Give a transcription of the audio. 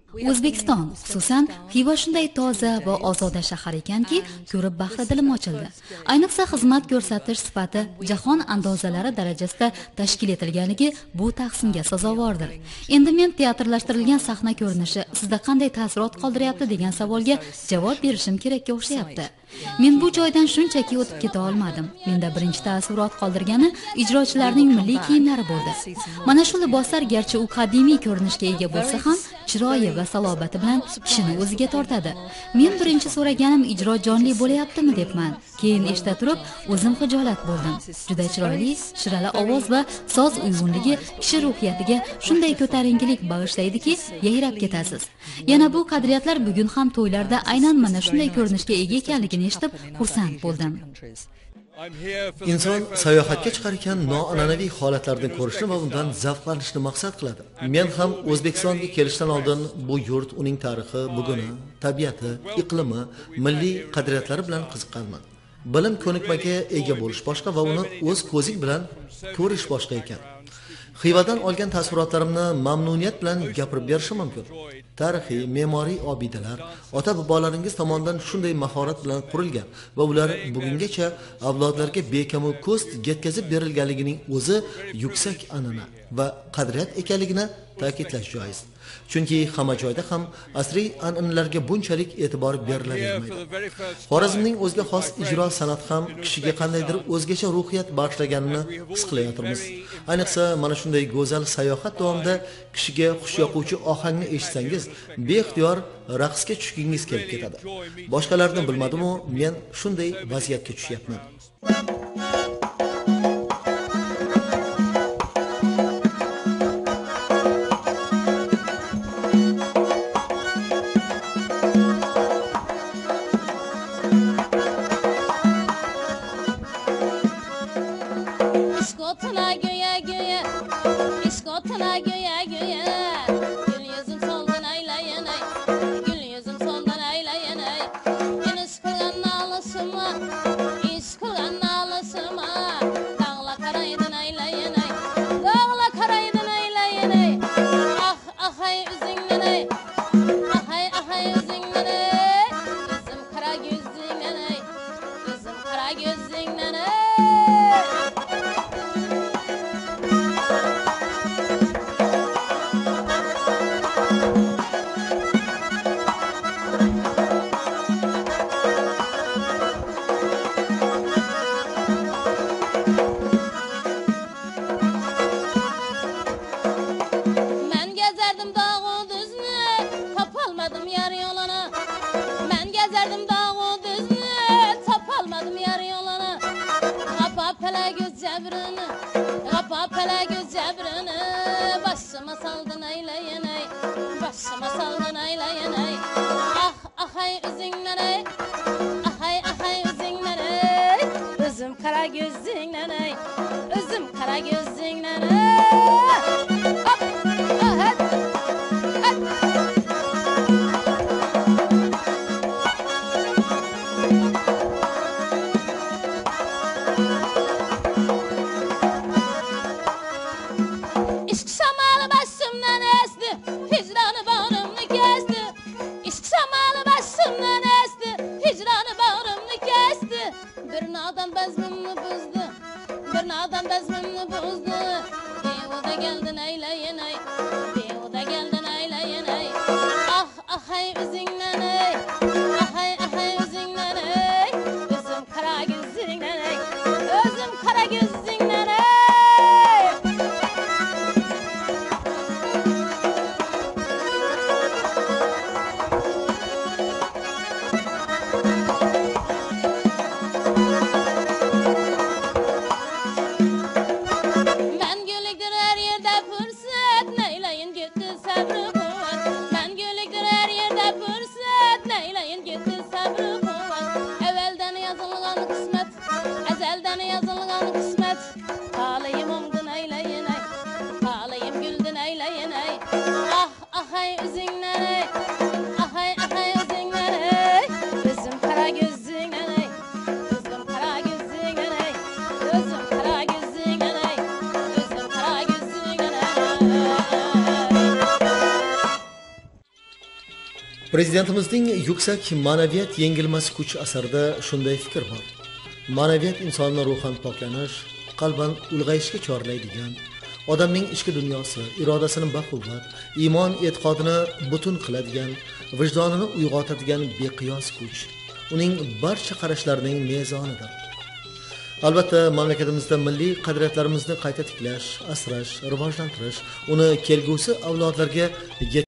O'zbekiston, xususan Xiva shunday toza va ozoda shahar ekanki, ko'rib bahri dilim ochildi. Ayniqsa xizmat ko'rsatish sifati jahon andozalari darajasida tashkil etilganligi bu tahsinga sazovordir. Endi men teatrlashtirilgan sahna ko'rinishi sizda qanday taassurot qoldiryapti degan savolga javob berishim kerakka o'xshayapti. Men bu joydan shunchaki o'tib keta olmadim. Menda birinchi taassurot qoldirgani ijrochilarning milliy kiyimlari bo'ldi. Mana shu liboslar garchi u qadimiy ko'rinishga ega bo'lsa ham, chiroyi va salobati bilan kishini o'ziga tortadi. Men birinchi so'raganim ijro jonli bo'layaptimi debman. Keyin eshita turib o'zim xijolat bo'ldim. Juda chiroyli, shirali ovoz va soz uyg'unligi kishi ruhiyatiga shunday ko'tarinkilik bag'ishlaydiki, yayrab ketasiz. Yana bu qadriyatlar bugun ham to'ylarda aynan mana shunday ko'rinishga ega ekanligini eshitib xursand bo'ldim. Inson sayohatga chiqar ekan noan'anaviy holatlarni ko'rishni va undan zavqlanishni maqsad qiladi. Men ham O'zbekistonga kelishdan oldin bu yurt, uning tarixi, buguni, tabiati, iqlimi, milliy qadriyatlari bilan qiziqqanman. Bilim ko'nikmaga ega bo'lish boshqa va uni o'z ko'zing bilan ko'rish boshqa ekan. Xivadan olgan taassurotlarimni mamnuniyat bilan gapirib berishim mumkin. Tarixiy, me'moriy obidalar ota-bobolaringiz tomonidan shunday mahorat bilan qurilgan va ular bugungacha avlodlarga bekamu ko'st yetkazib berilganligining o'zi yuksak an'ana va qadriyat ekanligini ta'kidlash joiz. Chunki hamma joyda ham asriy an'analarga bunchalik e'tibor berilavermaydi. Xorazmning o'ziga xos ijro san'ati ham kishiga qandaydir o'zgacha ruhiyat bag'ishlaganini his qilayotirmiz. Ayniqsa mana shunday go'zal sayohat davomida kishiga xush yoquvchi ohangni eshitsangiz, beixtiyor raqsga tushgingiz kelib ketadi. Boshqalarni bilmadim-u, men shunday vaziyatga tushyapman. Prezidentimizning yuksak ma'naviyat yengilmas kuch asarida shunday fikr bor. Ma'naviyat insonni ruhan poklanish, qalban ulg'ayishga chorlaydigan, odamning ichki dunyosi, irodasini baquvvat, iymon e'tiqodini butun qiladigan, vijdonini uyg'otadigan beqiyos kuch. Uning barcha qarashlarining mezonidir. Albatta, mamlakatimizda milliy qadriyatlarimizni qayta tiklash, asrash, rivojlantirish, uni kelgusi avlodlarga